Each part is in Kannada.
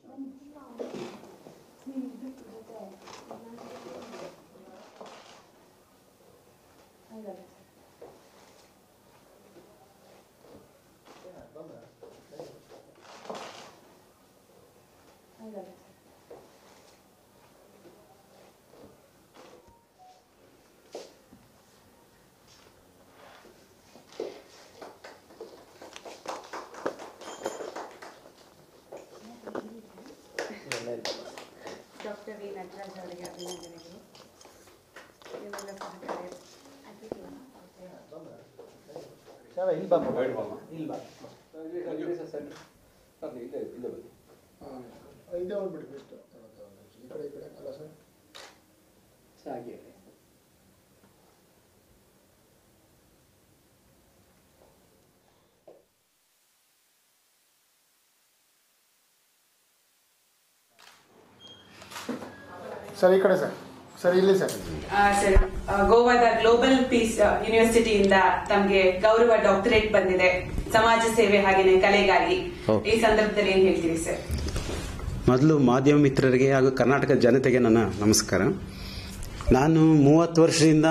ಡಾಕ್ಟರ್ ವಿ ನಟರಾಜ್ ಅವರಿಗೆ ಅಭಿನಂದನೆಗಳು. ಇವೆಲ್ಲ ಸಹಕಾರಿ ಸರ್ ಈ ಕಡೆ ಸರ್ ಸರ್ ಇಲ್ಲಿ ಸರ್ ಸರ್ ಗೋವಾದ ಗ್ಲೋಬಲ್ ಪೀಸ್ ಯೂನಿವರ್ಸಿಟಿಯಿಂದ ತಮಗೆ ಗೌರವ ಡಾಕ್ಟರೇಟ್ ಬಂದಿದೆ ಸಮಾಜ ಸೇವೆ ಹಾಗೆಯೇ ಕಲೆಗಾಗಿ. ಈ ಸಂದರ್ಭದಲ್ಲಿ ಏನ್ ಹೇಳ್ತೀರಿ ಸರ್? ಮೊದಲು ಮಾಧ್ಯಮ ಮಿತ್ರರಿಗೆ ಹಾಗೂ ಕರ್ನಾಟಕದ ಜನತೆಗೆ ನನ್ನ ನಮಸ್ಕಾರ. ನಾನು 30 ವರ್ಷದಿಂದ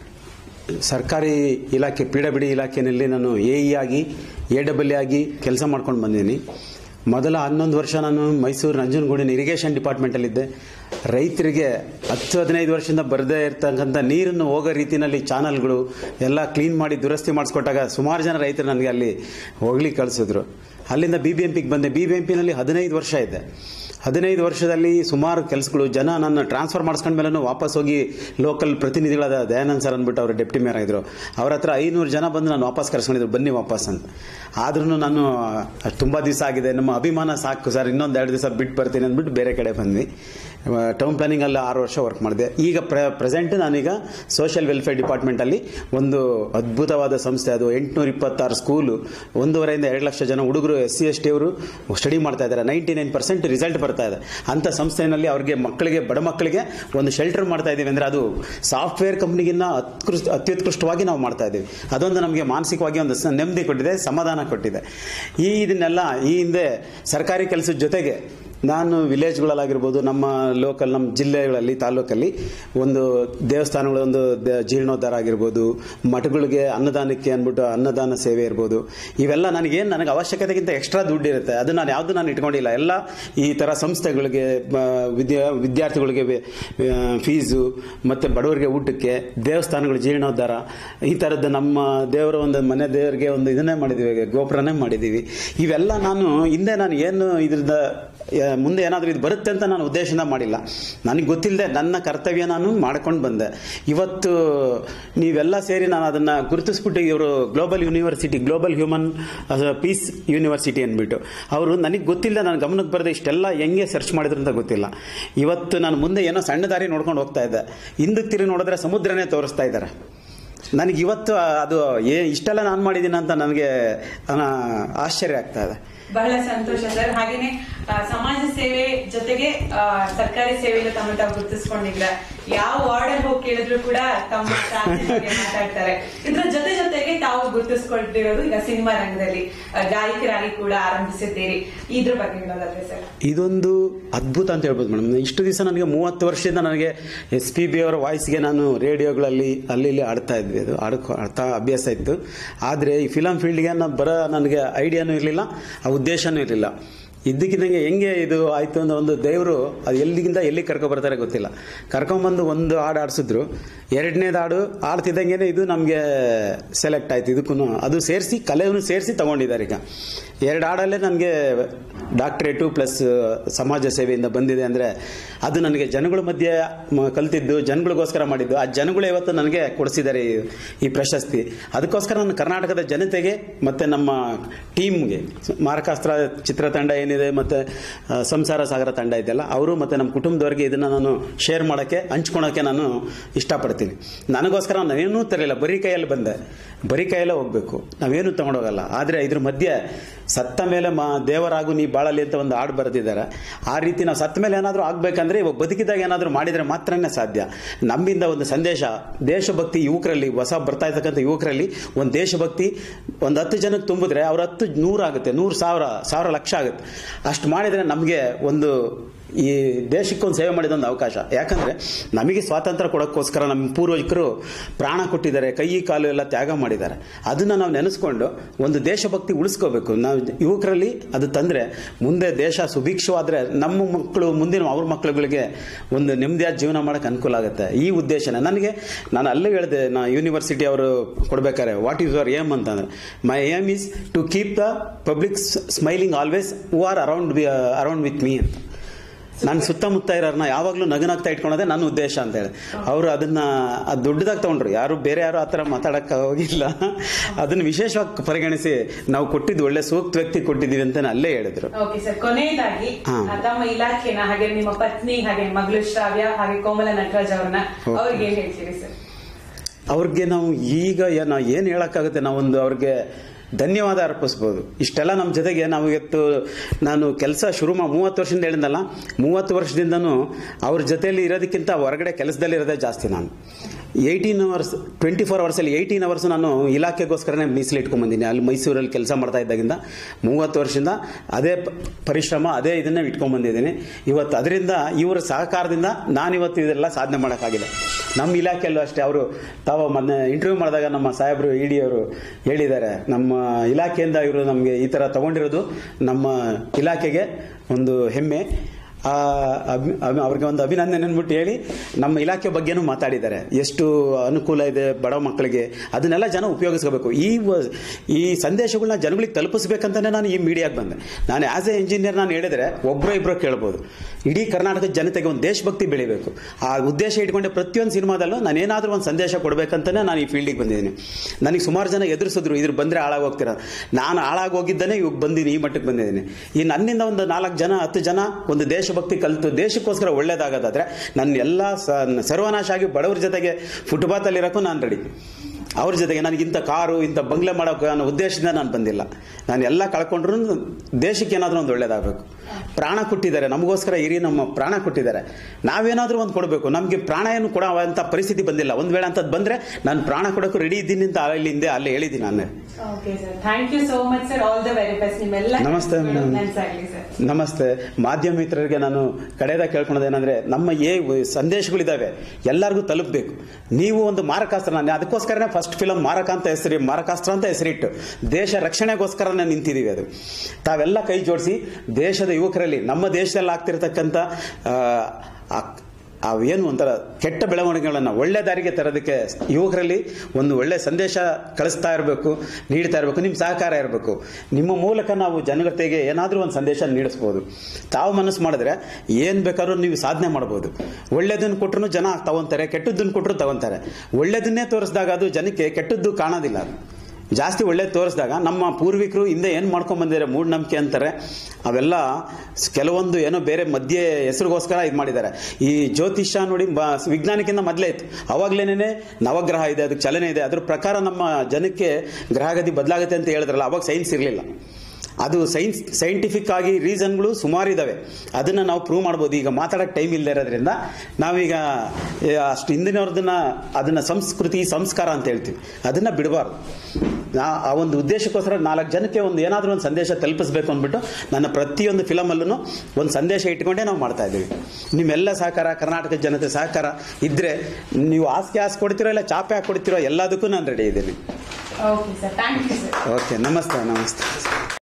ಸರ್ಕಾರಿ ಇಲಾಖೆ PWD ಇಲಾಖೆಯಲ್ಲಿ ನಾನು AE ಆಗಿ AWE ಆಗಿ ಕೆಲಸ ಮಾಡ್ಕೊಂಡು ಬಂದೀನಿ. ಮೊದಲ 11 ವರ್ಷ ನಾನು ಮೈಸೂರು ನಂಜನಗೂಡಿನ ಇರಿಗೇಷನ್ ಡಿಪಾರ್ಟ್ಮೆಂಟಲ್ಲಿದ್ದೆ. ರೈತರಿಗೆ 10-15 ವರ್ಷದಿಂದ ಬರದೇ ಇರ್ತಕ್ಕಂಥ ನೀರನ್ನು ಹೋಗೋ ರೀತಿಯಲ್ಲಿ ಚಾನಲ್ಗಳು ಎಲ್ಲ ಕ್ಲೀನ್ ಮಾಡಿ ದುರಸ್ತಿ ಮಾಡಿಸ್ಕೊಟ್ಟಾಗ ಸುಮಾರು ಜನ ರೈತರು ನನಗೆ ಅಲ್ಲಿ ಹೋಗ್ಲಿಕ್ಕೆ ಕಳಿಸಿದ್ರು. ಅಲ್ಲಿಂದ BBMPಗೆ ಬಂದೆ. BBMPನಲ್ಲಿ 15 ವರ್ಷ ಇದ್ದೆ. 15 ವರ್ಷದಲ್ಲಿ ಸುಮಾರು ಕೆಲಸಗಳು ಜನ ನನ್ನ ಟ್ರಾನ್ಸ್ಫರ್ ಮಾಡಿಸ್ಕೊಂಡ್ಮೇಲೆ ವಾಪಸ್ ಹೋಗಿ ಲೋಕಲ್ ಪ್ರತಿನಿಧಿಗಳಾದ ದಯಾನಂದ್ ಸರ್ ಅಂದ್ಬಿಟ್ಟು ಅವರು ಡೆಪ್ಟಿ ಮೇಯರ್ ಆಗಿದ್ರು. ಅವ್ರ ಹತ್ರ 500 ಜನ ಬಂದು ನಾನು ವಾಪಸ್ ಕರ್ಸ್ಕೊಂಡಿದ್ರು, ಬನ್ನಿ ವಾಪಸ್ ಅಂತ. ಆದ್ರೂ ನಾನು ತುಂಬ ದಿವಸ ಆಗಿದೆ, ನಮ್ಮ ಅಭಿಮಾನ ಸಾಕು ಸರ್, ಇನ್ನೊಂದು 2 ದಿವಸ ಬಿಟ್ಟು ಬರ್ತೀನಿ ಅಂದ್ಬಿಟ್ಟು ಬೇರೆ ಕಡೆ ಬಂದ್ವಿ. ಟೌನ್ ಪ್ಲಾನಿಂಗಲ್ಲಿ 6 ವರ್ಷ ವರ್ಕ್ ಮಾಡಿದೆ. ಈಗ ಪ್ರೆಸೆಂಟ್ ನಾನೀಗ ಸೋಷಿಯಲ್ ವೆಲ್ಫೇರ್ ಡಿಪಾರ್ಟ್ಮೆಂಟಲ್ಲಿ ಒಂದು ಅದ್ಭುತವಾದ ಸಂಸ್ಥೆ, ಅದು 826 ಸ್ಕೂಲು, 1.5 2 ಲಕ್ಷ ಜನ ಹುಡುಗರು SC ST ಅವರು ಸ್ಟಡಿ ಮಾಡ್ತಾ ಇದ್ದಾರೆ. 99% ರಿಸಲ್ಟ್ ಬರ್ತಾ ಇದೆ. ಅಂತ ಸಂಸ್ಥೆಯಲ್ಲಿ ಅವ್ರಿಗೆ ಮಕ್ಕಳಿಗೆ, ಬಡ ಮಕ್ಕಳಿಗೆ ಒಂದು ಶೆಲ್ಟರ್ ಮಾಡ್ತಾ ಇದ್ದೀವಿ ಅಂದರೆ ಅದು ಸಾಫ್ಟ್ವೇರ್ ಕಂಪ್ನಿಗಿನ್ನ ಅತ್ಯುತ್ಕೃಷ್ಟವಾಗಿ ನಾವು ಮಾಡ್ತಾ ಇದ್ದೀವಿ. ಅದೊಂದು ನಮಗೆ ಮಾನಸಿಕವಾಗಿ ಒಂದು ನೆಮ್ಮದಿ ಕೊಟ್ಟಿದೆ, ಸಮಾಧಾನ ಕೊಟ್ಟಿದೆ. ಇದನ್ನೆಲ್ಲ ಈ ಹಿಂದೆ ಸರ್ಕಾರಿ ಕೆಲಸದ ಜೊತೆಗೆ ನಾನು ವಿಲೇಜ್ಗಳಲ್ಲಾಗಿರ್ಬೋದು, ನಮ್ಮ ಲೋಕಲ್ ನಮ್ಮ ಜಿಲ್ಲೆಗಳಲ್ಲಿ, ತಾಲೂಕಲ್ಲಿ ಒಂದು ದೇವಸ್ಥಾನಗಳ ಒಂದು ಜೀರ್ಣೋದ್ಧಾರ ಆಗಿರ್ಬೋದು, ಮಠಗಳಿಗೆ ಅನ್ನದಾನಕ್ಕೆ ಅಂದ್ಬಿಟ್ಟು ಅನ್ನದಾನ ಸೇವೆ ಇರ್ಬೋದು, ಇವೆಲ್ಲ ನನಗೆ ಅವಶ್ಯಕತೆಗಿಂತ ಎಕ್ಸ್ಟ್ರಾ ದುಡ್ಡು ಇರುತ್ತೆ. ಅದು ನಾನು ಯಾವುದು ನಾನು ಇಟ್ಕೊಂಡಿಲ್ಲ. ಎಲ್ಲ ಈ ಥರ ಸಂಸ್ಥೆಗಳಿಗೆ, ವಿದ್ಯಾರ್ಥಿಗಳಿಗೆ ಫೀಸು, ಮತ್ತು ಬಡವರಿಗೆ ಊಟಕ್ಕೆ, ದೇವಸ್ಥಾನಗಳ ಜೀರ್ಣೋದ್ಧಾರ, ಈ ಥರದ್ದು ನಮ್ಮ ದೇವರ ಒಂದು ಮನೆ ದೇವರಿಗೆ ಒಂದು ಇದನ್ನೇ ಮಾಡಿದ್ದೀವಿ, ಗೋಪುರನೇ ಮಾಡಿದ್ದೀವಿ. ಇವೆಲ್ಲ ನಾನು ಹಿಂದೆ ಏನು ಇದ್ರದ ಮುಂದೆ ಏನಾದರೂ ಇದು ಬರುತ್ತೆ ಅಂತ ನಾನು ಉದ್ದೇಶದಿಂದ ಮಾಡಿಲ್ಲ. ನನಗೆ ಗೊತ್ತಿಲ್ಲದೆ ನನ್ನ ಕರ್ತವ್ಯ ನಾನು ಮಾಡ್ಕೊಂಡು ಬಂದೆ. ಇವತ್ತು ನೀವೆಲ್ಲ ಸೇರಿ ನಾನು ಅದನ್ನು ಗುರುತಿಸ್ಬಿಟ್ಟು ಇವರು global university, global human peace university ಅಂದ್ಬಿಟ್ಟು ಅವರು ನನಗೆ ಗೊತ್ತಿಲ್ಲದೆ ನನ್ನ ಗಮನಕ್ಕೆ ಬರದೆ ಇಷ್ಟೆಲ್ಲ ಹೆಂಗೆ ಸರ್ಚ್ ಮಾಡಿದ್ರು ಅಂತ ಗೊತ್ತಿಲ್ಲ. ಇವತ್ತು ನಾನು ಮುಂದೆ ಏನೋ ಸಣ್ಣ ದಾರಿ ನೋಡ್ಕೊಂಡು ಹೋಗ್ತಾ ಇದ್ದೆ, ಹಿಂದಕ್ಕೆ ತಿರುಗಿ ನೋಡಿದ್ರೆ ಸಮುದ್ರನೇ ತೋರಿಸ್ತಾ ಇದ್ದಾರೆ. ನನಗೆ ಇವತ್ತು ಅದು ಇಷ್ಟೆಲ್ಲ ನಾನು ಮಾಡಿದ್ದೀನಿ ಅಂತ ನನಗೆ ಆಶ್ಚರ್ಯ ಆಗ್ತಾ ಇದೆ. ಬಹಳ ಸಂತೋಷ ಸರ್. ಹಾಗೇನೆ ಸಮಾಜ ಸೇವೆ ಜೊತೆಗೆ ಸರ್ಕಾರಿ ಸೇವೆಯನ್ನು ತಮ್ಮ ತಾವು ಗುರುತಿಸ್ಕೊಂಡಿದ್ರ. ಯಾವ ವಾರ್ಡ್ ಅಲ್ಲಿ ಹೋಗಿ ಕೇಳಿದ್ರು ಕೂಡ ತಮ್ಮ ಬಗ್ಗೆ ಮಾತಾಡ್ತಾರೆ. ಇದ್ರ ಜೊತೆಗೆ ತಾವು ಗುರುತಿಸ್ಕೊಂಡಿರೋದು ಈಗ ಸಿನಿಮಾ ರಂಗದಲ್ಲಿ ಗಾಯಕರಾಗಿ ಕೂಡ ಆರಂಭಿಸಿದ್ದೀರಿ. ಇದ್ರ ಬಗ್ಗೆ ಹೇಳೋದಾದ್ರೆ ಸರ್? ಇದೊಂದು ಅದ್ಭುತ ಅಂತ ಹೇಳ್ಬೋದು ಮೇಡಮ್. ಇಷ್ಟು ದಿವಸ ನನಗೆ 30 ವರ್ಷದಿಂದ ನನಗೆ SPB ಅವರ ವಾಯ್ಸ್ಗೆ ನಾನು ರೇಡಿಯೋಗಳಲ್ಲಿ ಅಲ್ಲಿ ಆಡ್ತಾ ಇದ್ವಿ, ಅದು ಆಡ್ತಾ ಅಭ್ಯಾಸ ಇತ್ತು. ಆದರೆ ಈ ಫಿಲಮ್ ಫೀಲ್ಡ್ಗೆ ನನಗೆ ಐಡಿಯಾನೂ ಇರಲಿಲ್ಲ, ಆ ಉದ್ದೇಶನೂ ಇರಲಿಲ್ಲ. ಇದ್ದಕ್ಕಿದ್ದಂಗೆ ಹೆಂಗೆ ಇದು ಆಯಿತು ಅನ್ನೋ ಒಂದು ದೇವರು ಅದು ಎಲ್ಲಿಗಿಂತ ಎಲ್ಲಿ ಕರ್ಕೊಬರ್ತಾರೆ ಗೊತ್ತಿಲ್ಲ. ಕರ್ಕೊಂಬಂದು ಒಂದು ಹಾಡು ಆಡಿಸಿದ್ರು, 2ನೇದು ಹಾಡು ಆಡ್ತಿದ್ದಂಗೆ ಇದು ನಮಗೆ ಸೆಲೆಕ್ಟ್ ಆಯ್ತು. ಇದಕ್ಕೂ ಅದು ಸೇರಿಸಿ, ಕಲೆಯನ್ನು ಸೇರಿಸಿ ತಗೊಂಡಿದ್ದಾರೆ. ಈಗ 2 ಹಾಡಲ್ಲೇ ನನಗೆ ಡಾಕ್ಟ್ರೇಟು ಪ್ಲಸ್ ಸಮಾಜ ಸೇವೆಯಿಂದ ಬಂದಿದೆ. ಅಂದರೆ ಅದು ನನಗೆ ಜನಗಳ ಮಧ್ಯೆ ಕಲ್ತಿದ್ದು, ಜನಗಳಿಗೋಸ್ಕರ ಮಾಡಿದ್ದು, ಆ ಜನಗಳೇ ಇವತ್ತು ನನಗೆ ಕೊಡಿಸಿದ್ದಾರೆ ಈ ಪ್ರಶಸ್ತಿ. ಅದಕ್ಕೋಸ್ಕರ ನಾನು ಕರ್ನಾಟಕದ ಜನತೆಗೆ ಮತ್ತು ನಮ್ಮ ಟೀಮ್ಗೆ, ಮಾರಕಾಸ್ತ್ರ ಚಿತ್ರತಂಡ ಏನಿದೆ ಮತ್ತು ಸಂಸಾರ ಸಾಗರ ತಂಡ ಇದೆಯಲ್ಲ, ಅವರು ಮತ್ತು ನಮ್ಮ ಕುಟುಂಬದವರಿಗೆ ಇದನ್ನು ನಾನು ಶೇರ್ ಮಾಡೋಕ್ಕೆ, ಹಂಚ್ಕೊಳೋಕ್ಕೆ ನಾನು ಇಷ್ಟಪಡ್ತೀನಿ. ನನಗೋಸ್ಕರ ನಾವೇನೂ ತರಲಿಲ್ಲ, ಬರೀ ಕೈಯಲ್ಲಿ ಬಂದೆ, ಬರೀ ಕೈಯಲ್ಲೇ ಹೋಗಬೇಕು, ನಾವೇನು ತಗೊಂಡೋಗಲ್ಲ. ಆದರೆ ಇದ್ರ ಮಧ್ಯೆ ಸತ್ತ ಮೇಲೆ ದೇವರಾಗು ನೀ ಬಾಳಲಿ ಅಂತ ಒಂದು ಹಾಡು ಬರೆದಿದ್ದಾರೆ. ಆ ರೀತಿ ನಾವು ಸತ್ತ ಮೇಲೆ ಏನಾದರೂ ಆಗಬೇಕಂದ್ರೆ ಇವಾಗ ಬದುಕಿದಾಗ ಏನಾದರೂ ಮಾಡಿದರೆ ಮಾತ್ರನೇ ಸಾಧ್ಯ. ನಮ್ಮಿಂದ ಒಂದು ಸಂದೇಶ, ದೇಶಭಕ್ತಿ ಯುವಕರಲ್ಲಿ, ಹೊಸ ಬರ್ತಾ ಇರ್ತಕ್ಕಂಥ ಯುವಕರಲ್ಲಿ ಒಂದು ದೇಶಭಕ್ತಿ ಒಂದು 10 ಜನಕ್ಕೆ ತುಂಬಿದ್ರೆ ಅವ್ರ 10 100 ಆಗುತ್ತೆ, 100 ಸಾವಿರ ಲಕ್ಷ ಆಗುತ್ತೆ. ಅಷ್ಟು ಮಾಡಿದರೆ ನಮಗೆ ಒಂದು ಈ ದೇಶಕ್ಕೊಂದು ಸೇವೆ ಮಾಡಿದ ಒಂದು ಅವಕಾಶ. ಯಾಕಂದರೆ ನಮಗೆ ಸ್ವಾತಂತ್ರ್ಯ ಕೊಡೋಕ್ಕೋಸ್ಕರ ನಮ್ಮ ಪೂರ್ವಜರು ಪ್ರಾಣ ಕೊಟ್ಟಿದ್ದಾರೆ, ಕೈ ಕಾಲು ಎಲ್ಲ ತ್ಯಾಗ ಮಾಡಿದ್ದಾರೆ. ಅದನ್ನು ನಾವು ನೆನೆಸ್ಕೊಂಡು ಒಂದು ದೇಶಭಕ್ತಿ ಉಳಿಸ್ಕೋಬೇಕು. ನಾವು ಯುವಕರಲ್ಲಿ ಅದು ತಂದರೆ ಮುಂದೆ ದೇಶ ಸುಭಿಕ್ಷವಾದರೆ ನಮ್ಮ ಮಕ್ಕಳು ಮುಂದಿನ ಅವ್ರ ಮಕ್ಕಳುಗಳಿಗೆ ಒಂದು ನೆಮ್ಮದಿಯಾದ ಜೀವನ ಮಾಡೋಕ್ಕೆ ಅನುಕೂಲ ಆಗುತ್ತೆ. ಈ ಉದ್ದೇಶನ ನಾನು ಅಲ್ಲೇ ಹೇಳಿದೆ, ನಾ ಯೂನಿವರ್ಸಿಟಿ ಅವರು ಕೊಡ್ಬೇಕಾರೆ ವಾಟ್ ಈಸ್ ಯುವರ್ ಏಮ್ ಅಂತಂದರೆ, my aim is to keep the public smiling always who are around with me ಅಂತ. ನಾನು ಸುತ್ತಮುತ್ತ ಇರೋರನ್ನ ಯಾವಾಗಲೂ ನಗನಾಗ್ತಾ ಇಟ್ಕೊಳೋದೇ ನನ್ನ ಉದ್ದೇಶ ಅಂತ ಹೇಳಿ ಅವರು ಅದು ದೊಡ್ಡದಾಗಿ ತಗೊಂಡ್ರು. ಯಾರು ಆ ಥರ ಮಾತಾಡಕ್ಕೆ ಹೋಗಿಲ್ಲ. ಅದನ್ನು ವಿಶೇಷವಾಗಿ ಪರಿಗಣಿಸಿ ನಾವು ಕೊಟ್ಟಿದ್ದು ಒಳ್ಳೆ ಸೂಕ್ತ ವ್ಯಕ್ತಿ ಕೊಟ್ಟಿದ್ದೀವಿ ಅಂತ ಅಲ್ಲೇ ಹೇಳಿದ್ರು. ಓಕೆ ಸರ್, ಕೊನೆಯದಾಗಿ ತಮ್ಮ ಇಲಾಖೆನ ಹಾಗೆ ನಿಮ್ಮ ಪತ್ನಿ ಹಾಗೆ ಮಗಳು ಶ್ರಾವ್ಯ ಹಾಗೆ ಕೋಮಲ ನಟರಾಜ್ ಅವ್ರನ್ನ ಅವ್ರಿಗೆ ಏನ್ ಹೇಳ್ತೀರಿ ಸರ್? ಅವ್ರಿಗೆ ನಾವು ಈಗ ಏನು ಹೇಳಕ್ಕಾಗುತ್ತೆ, ನಾವೊಂದು ಅವ್ರಿಗೆ ಧನ್ಯವಾದ ಅರ್ಪಿಸ್ಬೋದು. ಇಷ್ಟೆಲ್ಲ ನಮ್ಮ ಜೊತೆಗೆ ನಾವು ಇವತ್ತು ನಾನು ಕೆಲಸ ಶುರು 30 ವರ್ಷದಿಂದ ಹೇಳಿದ್ನಲ್ಲ, 30 ವರ್ಷದಿಂದನೂ ಅವ್ರ ಜೊತೆಯಲ್ಲಿ ಇರೋದಕ್ಕಿಂತ ಹೊರಗಡೆ ಕೆಲಸದಲ್ಲಿ ಇರೋದೇ ಜಾಸ್ತಿ. ನಾನು 18 ಅವರ್ಸ್ 24 ಅವರ್ಸಲ್ಲಿ 18 ಅವರ್ಸ್ ನಾನು ಇಲಾಖೆಗೋಸ್ಕರನೇ ಮೀಸಲಿಟ್ಕೊಂಡ್ಬಂದಿನಿ. ಅಲ್ಲಿ ಮೈಸೂರಲ್ಲಿ ಕೆಲಸ ಮಾಡ್ತಾ ಇದ್ದಾಗಿಂದ 30 ವರ್ಷದಿಂದ ಅದೇ ಪರಿಶ್ರಮ ಅದೇ ಇದನ್ನೇ ಇಟ್ಕೊಂಡ್ಬಂದಿದ್ದೀನಿ. ಇವತ್ತು ಅದರಿಂದ ಇವರ ಸಹಕಾರದಿಂದ ನಾನಿವತ್ತು ಇದೆಲ್ಲ ಸಾಧನೆ ಮಾಡೋಕ್ಕಾಗಿದೆ. ನಮ್ಮ ಇಲಾಖೆಯಲ್ಲೂ ಅಷ್ಟೇ. ತಾವು ಮೊನ್ನೆ ಇಂಟರ್ವ್ಯೂ ಮಾಡಿದಾಗ ನಮ್ಮ ಸಾಹೇಬರು ಇಡಿ ಅವರು ಹೇಳಿದ್ದಾರೆ, ನಮ್ಮ ಇಲಾಖೆಯಿಂದ ಇವರು ನಮಗೆ ಈ ಥರ ತಗೊಂಡಿರೋದು ನಮ್ಮ ಇಲಾಖೆಗೆ ಒಂದು ಹೆಮ್ಮೆ. ಅವ್ರಿಗೆ ಒಂದು ಅಭಿನಂದನೆ ಅಂದ್ಬಿಟ್ಟು ಹೇಳಿ ನಮ್ಮ ಇಲಾಖೆ ಬಗ್ಗೆನೂ ಮಾತಾಡಿದ್ದಾರೆ. ಎಷ್ಟು ಅನುಕೂಲ ಇದೆ ಬಡ ಮಕ್ಕಳಿಗೆ, ಅದನ್ನೆಲ್ಲ ಜನ ಉಪಯೋಗಿಸ್ಕೋಬೇಕು. ಈ ಸಂದೇಶಗಳನ್ನ ಜನಗಳಿಗೆ ತಲುಪಿಸ್ಬೇಕಂತಲೇ ನಾನು ಈ ಮೀಡಿಯಾಗೆ ಬಂದೆ. ನಾನು ಆ್ಯಸ್ ಎ ಇಂಜಿನಿಯರ್ ನಾನು ಹೇಳಿದರೆ ಇಬ್ಬರು ಕೇಳ್ಬೋದು. ಇಡೀ ಕರ್ನಾಟಕದ ಜನತೆಗೆ ಒಂದು ದೇಶಭಕ್ತಿ ಬೆಳಿಬೇಕು. ಆ ಉದ್ದೇಶ ಇಟ್ಕೊಂಡೆ ಪ್ರತಿಯೊಂದು ಸಿನಿಮಾದಲ್ಲೂ ನಾನು ಏನಾದರೂ ಒಂದು ಸಂದೇಶ ಕೊಡಬೇಕಂತಲೇ ನಾನು ಈ ಫೀಲ್ಡಿಗೆ ಬಂದಿದ್ದೀನಿ. ನನಗೆ ಸುಮಾರು ಜನ ಎದುರಿಸಿದ್ರು, ಇದ್ರ ಬಂದರೆ ಹಾಳಾಗೋಗ್ತೀರ. ನಾನು ಹಾಳಾಗೋಗಿದ್ದೇನೆ ಇವಾಗ ಬಂದೀನಿ, ಈ ಮಟ್ಟಕ್ಕೆ ಬಂದಿದ್ದೀನಿ. ಈ ನನ್ನಿಂದ ಒಂದು 4 ಜನ 10 ಜನ ಒಂದು ದೇಶಭಕ್ತಿ ಕಲಿತು ದೇಶಕ್ಕೋಸ್ಕರ ಒಳ್ಳೇದಾಗೋದಾದ್ರೆ ನನ್ನ ಎಲ್ಲ ಸರ್ವನಾಶ ಆಗಿ ಬಡವ್ರ ಜೊತೆಗೆ ಫುಟ್ಪಾತಲ್ಲಿ ಇರೋಕ್ಕೂ ನಾನು ರೆಡಿ. ಅವ್ರ ಜೊತೆಗೆ ನನಗಿಂತ ಕಾರು ಇಂಥ ಬಂಗ್ಲೆ ಮಾಡೋಕೆ ಅನ್ನೋ ಉದ್ದೇಶದಿಂದ ನಾನು ಬಂದಿಲ್ಲ. ನಾನು ಎಲ್ಲ ಕಳ್ಕೊಂಡ್ರು ದೇಶಕ್ಕೆ ಏನಾದರೂ ಒಂದು ಒಳ್ಳೇದಾಗಬೇಕು. ಪ್ರಾಣ ಕೊಟ್ಟಿದ್ದಾರೆ ನಮಗೋಸ್ಕರ, ನಮ್ಮ ಪ್ರಾಣ ಕೊಟ್ಟಿದ್ದಾರೆ. ನಾವೇನಾದರೂ ಒಂದು ಕೊಡಬೇಕು. ನಮಗೆ ಪ್ರಾಣ ಏನು ಕೊಡೋವಂಥ ಪರಿಸ್ಥಿತಿ ಬಂದಿಲ್ಲ. ಒಂದು ವೇಳೆ ಅಂಥದ್ದು ಬಂದರೆ ನಾನು ಪ್ರಾಣ ಕೊಡೋಕ್ಕೂ ರೆಡಿ ಇದ್ದೀನಿ ಅಂತ ಅಲ್ಲೇ ಹೇಳಿದ್ದೀನಿ ನಾನು. ನಮಸ್ತೆ ನಮಸ್ತೆ. ಮಾಧ್ಯಮ ಮಿತ್ರರಿಗೆ ನಾನು ಕಡೆಯದಾಗ ಕೇಳ್ಕೊಳೋದೇನೆಂದರೆ, ನಮ್ಮ ಸಂದೇಶಗಳಿದ್ದಾವೆ ಎಲ್ಲರಿಗೂ ತಲುಪಬೇಕು. ನೀವು ಒಂದು ಮಾರಕಾಸ್ತ್ರ, ನಾನು ಅದಕ್ಕೋಸ್ಕರನೇ ಫಸ್ಟ್ ಫಿಲಮ್ ಮಾರಕಾಸ್ತ್ರ ಅಂತ ಹೆಸರಿಟ್ಟು ದೇಶ ರಕ್ಷಣೆಗೋಸ್ಕರನೇ ನಿಂತಿದ್ದೀವಿ. ಅದು ತಾವೆಲ್ಲ ಕೈ ಜೋಡಿಸಿ ದೇಶದ ಯುವಕರಲ್ಲಿ, ನಮ್ಮ ದೇಶದಲ್ಲಿ ಆಗ್ತಿರ್ತಕ್ಕಂಥ ಅವೇನು ಒಂಥರ ಕೆಟ್ಟ ಬೆಳವಣಿಗೆಗಳನ್ನು ಒಳ್ಳೆ ದಾರಿಗೆ ತರೋದಕ್ಕೆ ಯುವಕರಲ್ಲಿ ಒಂದು ಒಳ್ಳೆ ಸಂದೇಶ ಕಳಿಸ್ತಾ ಇರಬೇಕು, ನೀಡ್ತಾ ಇರಬೇಕು. ನಿಮ್ಮ ಸಹಕಾರ ಇರಬೇಕು. ನಿಮ್ಮ ಮೂಲಕ ನಾವು ಜನತೆಗೆ ಏನಾದರೂ ಒಂದು ಸಂದೇಶ ನೀಡಿಸ್ಬೋದು. ತಾವು ಮನಸ್ಸು ಮಾಡಿದ್ರೆ ಏನು ಬೇಕಾದ್ರೂ ನೀವು ಸಾಧನೆ ಮಾಡ್ಬೋದು. ಒಳ್ಳೆದನ್ನು ಕೊಟ್ಟರು ಜನ ತಗೊತಾರೆ, ಕೆಟ್ಟದ್ದನ್ನು ಕೊಟ್ಟರು ತಗೊತಾರೆ. ಒಳ್ಳೆದನ್ನೇ ತೋರಿಸಿದಾಗ ಅದು ಜನಕ್ಕೆ ಕೆಟ್ಟದ್ದು ಕಾಣೋದಿಲ್ಲ. ಜಾಸ್ತಿ ಒಳ್ಳೇದು ತೋರಿಸಿದಾಗ ನಮ್ಮ ಪೂರ್ವಿಕರು ಹಿಂದೆ ಏನು ಮಾಡ್ಕೊಂಡು ಬಂದಿದ್ದಾರೆ ಮೂಢನಂಬಿಕೆ ಅಂತಾರೆ, ಅವೆಲ್ಲ ಕೆಲವೊಂದು ಏನೋ ಬೇರೆ ಮಧ್ಯೆ ಹೆಸರಿಗೋಸ್ಕರ ಇದು ಮಾಡಿದ್ದಾರೆ. ಈ ಜ್ಯೋತಿಷ್ಯ ನೋಡಿ ವಿಜ್ಞಾನಕ್ಕಿಂತ ಮೊದಲೇ ಇತ್ತು. ಅವಾಗಲೇನೇ ನವಗ್ರಹ ಇದೆ, ಅದಕ್ಕೆ ಚಲನೆ ಇದೆ, ಅದ್ರ ಪ್ರಕಾರ ನಮ್ಮ ಜನಕ್ಕೆ ಗ್ರಹಗತಿ ಬದಲಾಗುತ್ತೆ ಅಂತ ಹೇಳಿದ್ರಲ್ಲ, ಅವಾಗ ಸೈನ್ಸ್ ಇರಲಿಲ್ಲ. ಅದು ಸೈಂಟಿಫಿಕ್ ಆಗಿ ರೀಸನ್ಗಳು ಸುಮಾರು ಇದ್ದಾವೆ. ಅದನ್ನು ನಾವು ಪ್ರೂವ್ ಮಾಡ್ಬೋದು. ಈಗ ಮಾತಾಡೋಕ್ಕೆ ಟೈಮ್ ಇಲ್ಲದೆ ಇರೋದ್ರಿಂದ ನಾವೀಗ ಅಷ್ಟು ಅದನ್ನು ಸಂಸ್ಕೃತಿ ಸಂಸ್ಕಾರ ಅಂತ ಹೇಳ್ತೀವಿ. ಅದನ್ನು ಬಿಡಬಾರ್ದು. ಆ ಒಂದು ಉದ್ದೇಶಕ್ಕೋಸ್ಕರ 4 ಜನಕ್ಕೆ ಏನಾದರೂ ಒಂದು ಸಂದೇಶ ತಲುಪಿಸ್ಬೇಕು ಅಂದ್ಬಿಟ್ಟು ನನ್ನ ಪ್ರತಿಯೊಂದು ಫಿಲಮಲ್ಲೂ ಒಂದು ಸಂದೇಶ ಇಟ್ಕೊಂಡೇ ನಾವು ಮಾಡ್ತಾ ಇದ್ದೀವಿ. ನಿಮ್ಮೆಲ್ಲ ಸಹಕಾರ, ಕರ್ನಾಟಕದ ಜನತೆ ಸಹಕಾರ ಇದ್ದರೆ, ನೀವು ಆಸ್ತಿ ಕೊಡ್ತಿರೋ ಇಲ್ಲ ಚಾಪೆ ಹಾಕಿ ಕೊಡ್ತಿರೋ ಎಲ್ಲದಕ್ಕೂ ನಾನು ರೆಡಿ ಇದ್ದೀನಿ. ಓಕೆ, ನಮಸ್ತೆ.